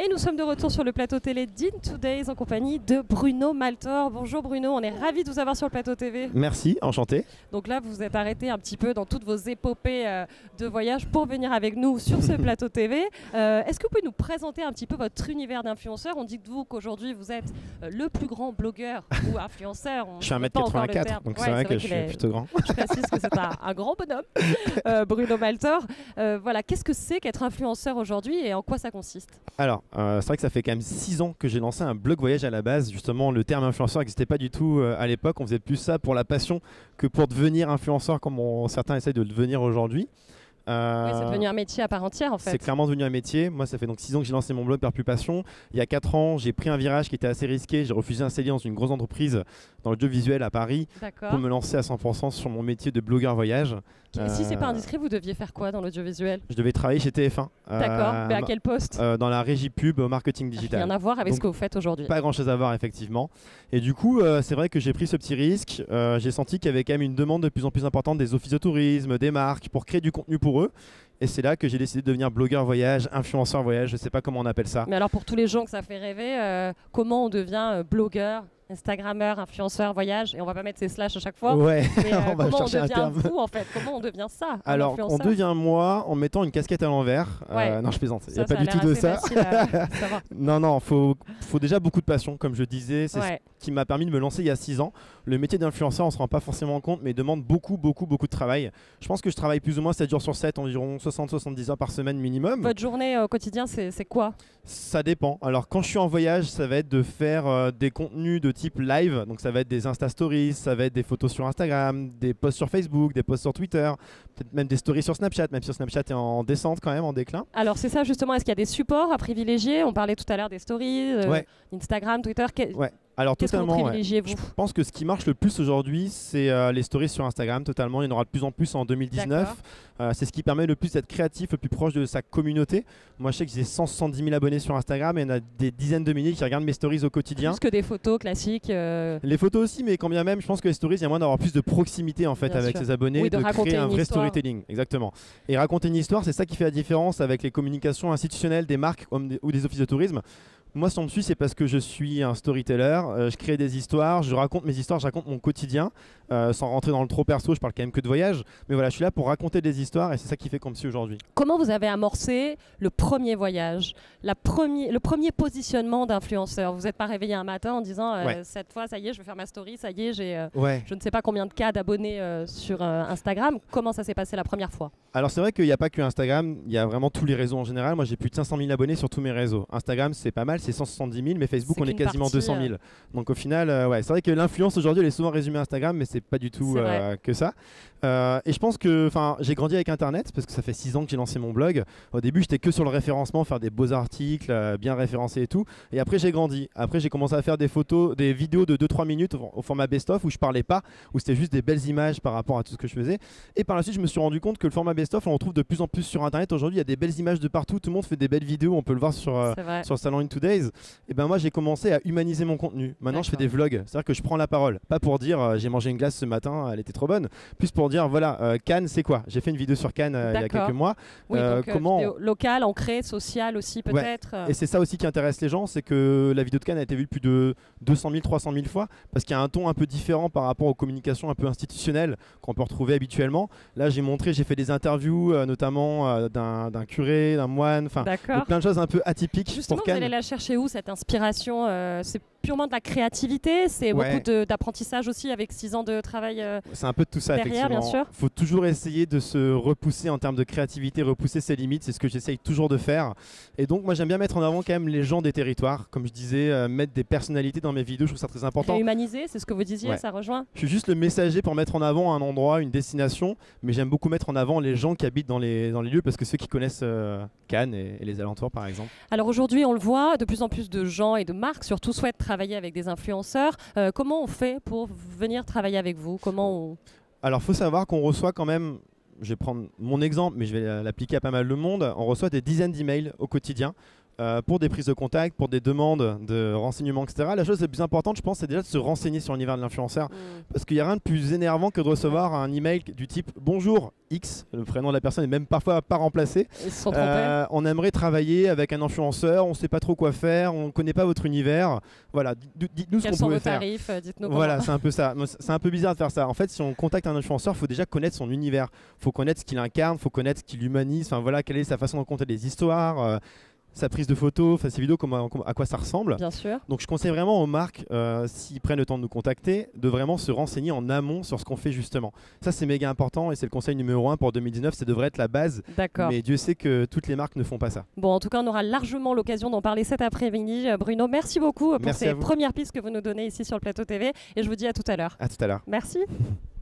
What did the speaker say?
Et nous sommes de retour sur le plateau télé d'In2Days en compagnie de Bruno Maltor. Bonjour Bruno, on est ravis de vous avoir sur le plateau TV. Merci, enchanté. Donc là, vous vous êtes arrêté un petit peu dans toutes vos épopées de voyage pour venir avec nous sur ce plateau TV. Est-ce que vous pouvez nous présenter un petit peu votre univers d'influenceur? On dit de vous qu'aujourd'hui, vous êtes le plus grand blogueur ou influenceur. Je suis 1m84, donc c'est vrai que je suis plutôt grand. Je précise que c'est un grand bonhomme, Bruno Maltor. Voilà, qu'est-ce que c'est qu'être influenceur aujourd'hui et en quoi ça consiste? Alors, c'est vrai que ça fait quand même 6 ans que j'ai lancé un blog voyage à la base. Justement, le terme influenceur n'existait pas du tout à l'époque. On faisait plus ça pour la passion que pour devenir influenceur comme certains essayent de le devenir aujourd'hui. Oui, c'est devenu un métier à part entière en fait. C'est clairement devenu un métier. Moi, ça fait donc 6 ans que j'ai lancé mon blog Père Plus Passion. Il y a 4 ans, j'ai pris un virage qui était assez risqué. J'ai refusé un CDI dans une grosse entreprise dans l'audiovisuel à Paris pour me lancer à 100% sur mon métier de blogueur voyage. Si c'est pas indiscret, vous deviez faire quoi dans l'audiovisuel? Je devais travailler chez TF1. D'accord, mais à quel poste? Dans la régie pub au marketing digital. Rien à voir avec ce que vous faites aujourd'hui. Pas grand chose à voir effectivement. Et du coup, c'est vrai que j'ai pris ce petit risque. J'ai senti qu'il y avait quand même une demande de plus en plus importante des offices de tourisme, des marques pour créer du contenu pour eux. Et c'est là que j'ai décidé de devenir blogueur voyage, influenceur voyage, je sais pas comment on appelle ça. Mais alors pour tous les gens que ça fait rêver, comment on devient blogueur, Instagrammeur, influenceur, voyage, et on va pas mettre ces slash à chaque fois. Ouais, mais on va chercher un terme. Vous en fait, comment on devient ça? Alors, on devient moi en mettant une casquette à l'envers. Non, je plaisante. Il n'y a pas du tout de ça. Non, faut déjà beaucoup de passion, comme je disais. C'est ce qui m'a permis de me lancer il y a 6 ans. Le métier d'influenceur, on se rend pas forcément compte, mais il demande beaucoup de travail. Je pense que je travaille plus ou moins 7 jours sur 7, environ 60-70 heures par semaine minimum. Votre journée au quotidien, c'est quoi? Ça dépend. Alors, quand je suis en voyage, ça va être de faire des contenus de type live. Donc, ça va être des Insta Stories, ça va être des photos sur Instagram, des posts sur Facebook, des posts sur Twitter, peut-être même des stories sur Snapchat, même si Snapchat est en descente quand même, en déclin. Alors, c'est ça justement. Est-ce qu'il y a des supports à privilégier? On parlait tout à l'heure des stories, Instagram, Twitter. Alors totalement, privilégiez-vous? Je pense que ce qui marche le plus aujourd'hui, c'est les stories sur Instagram, totalement. Il y en aura de plus en plus en 2019. C'est ce qui permet le plus d'être créatif, le plus proche de sa communauté. Moi, je sais que j'ai 170 000 abonnés sur Instagram et il y en a des dizaines de milliers qui regardent mes stories au quotidien. Plus que des photos classiques. Les photos aussi, mais quand bien même, je pense que les stories, il y a moyen d'avoir plus de proximité en fait avec ses abonnés, de créer un vrai storytelling. Exactement. Et raconter une histoire, c'est ça qui fait la différence avec les communications institutionnelles des marques ou des offices de tourisme. Moi, si on me suit, c'est parce que je suis un storyteller, je crée des histoires, je raconte mes histoires, je raconte mon quotidien, sans rentrer dans le trop perso, je parle quand même que de voyage. Mais voilà, je suis là pour raconter des histoires et c'est ça qui fait qu'on me suit aujourd'hui. Comment vous avez amorcé le premier voyage, le premier positionnement d'influenceur? Vous n'êtes pas réveillé un matin en disant cette fois, ça y est, je vais faire ma story, ça y est, j'ai je ne sais pas combien de cas d'abonnés sur Instagram. Comment ça s'est passé la première fois? Alors c'est vrai qu'il n'y a pas que Instagram, il y a vraiment tous les réseaux en général. Moi j'ai plus de 500 000 abonnés sur tous mes réseaux. Instagram c'est pas mal, c'est 170 000, mais Facebook on est quasiment 200 000. Donc au final, c'est vrai que l'influence aujourd'hui elle est souvent résumée à Instagram, mais c'est pas du tout que ça. Et je pense que j'ai grandi avec Internet parce que ça fait 6 ans que j'ai lancé mon blog. Au début j'étais que sur le référencement, faire des beaux articles, bien référencés et tout. Et après j'ai grandi. Après j'ai commencé à faire des photos, des vidéos de 2-3 minutes au format best-of où je parlais pas, où c'était juste des belles images par rapport à tout ce que je faisais. Et par la suite je me suis rendu compte que le format best-of on le retrouve de plus en plus sur Internet. Aujourd'hui il y a des belles images de partout, tout le monde fait des belles vidéos, on peut le voir sur le salon In2Days. Et ben moi j'ai commencé à humaniser mon contenu. Maintenant je fais des vlogs, c'est-à-dire que je prends la parole. Pas pour dire j'ai mangé une glace ce matin, elle était trop bonne. Plus pour dire voilà, Cannes c'est quoi? J'ai fait une vidéo sur Cannes il y a quelques mois. Oui, donc, comment vidéo locale, ancrée, sociale aussi peut-être. Et c'est ça aussi qui intéresse les gens, c'est que la vidéo de Cannes a été vue plus de 200 000, 300 000 fois parce qu'il y a un ton un peu différent par rapport aux communications un peu institutionnelles qu'on peut retrouver habituellement. Là j'ai fait des interviews notamment d'un curé, d'un moine, enfin plein de choses un peu atypiques. Justement, pour Cannes. Vous allez la chercher où cette inspiration? C'est purement de la créativité, c'est beaucoup d'apprentissage aussi avec 6 ans de travail c'est un peu de tout ça derrière, effectivement. Bien sûr. Faut toujours essayer de se repousser en termes de créativité, repousser ses limites, c'est ce que j'essaye toujours de faire. Et donc moi j'aime bien mettre en avant quand même les gens des territoires, comme je disais, mettre des personnalités dans mes vidéos, je trouve ça très important. Humaniser, c'est ce que vous disiez, ça rejoint. Je suis juste le messager pour mettre en avant un endroit, une destination, mais j'aime beaucoup mettre en avant les gens qui habitent dans les lieux parce que ceux qui connaissent Cannes et les alentours par exemple. Alors aujourd'hui on le voit, de plus en plus de gens et de marques surtout souhaitent travailler avec des influenceurs. Comment on fait pour venir travailler avec vous? Alors il faut savoir qu'on reçoit quand même, je vais prendre mon exemple mais je vais l'appliquer à pas mal de monde, on reçoit des dizaines d'emails au quotidien pour des prises de contact, pour des demandes de renseignements, etc. La chose la plus importante, je pense, c'est déjà de se renseigner sur l'univers de l'influenceur. Parce qu'il n'y a rien de plus énervant que de recevoir un email du type « Bonjour X », le prénom de la personne est même parfois pas remplacé. Ils se sont trompés. On aimerait travailler avec un influenceur, on ne sait pas trop quoi faire, on ne connaît pas votre univers. Voilà, dites-nous ce qu'on pouvait faire. Quels sont vos tarifs, dites-nous. Voilà, c'est un peu ça. C'est un peu bizarre de faire ça. En fait, si on contacte un influenceur, il faut déjà connaître son univers. Il faut connaître ce qu'il incarne, il faut connaître ce qu'il humanise. Enfin voilà, quelle est sa façon de raconter des histoires. Sa prise de photos, ses vidéos, à quoi ça ressemble. Bien sûr. Donc je conseille vraiment aux marques, s'ils prennent le temps de nous contacter, de vraiment se renseigner en amont sur ce qu'on fait justement. Ça c'est méga important et c'est le conseil numéro 1 pour 2019, ça devrait être la base. D'accord. Mais Dieu sait que toutes les marques ne font pas ça. Bon, en tout cas, on aura largement l'occasion d'en parler cet après-midi. Bruno, merci beaucoup pour ces premières pistes que vous nous donnez ici sur le plateau TV et je vous dis à tout à l'heure. À tout à l'heure. Merci.